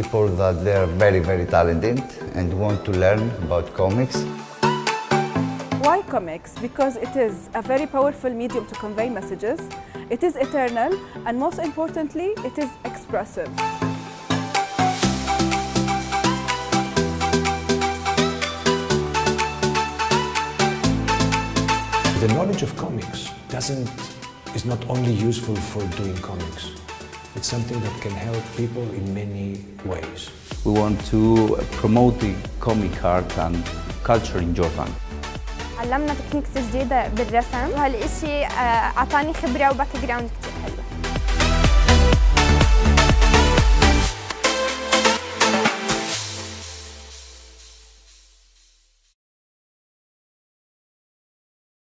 people that they're very, very talented and want to learn about comics. Why comics? Because it is a very powerful medium to convey messages. It is eternal, and most importantly, it is expressive. The knowledge of comics is not only useful for doing comics. It's something that can help people in many ways. We want to promote the comic art and culture in Jordan. علمنا تكنيكس جديدة بالرسم وهالإشي أعطاني خبرة وباك جراوند كتير.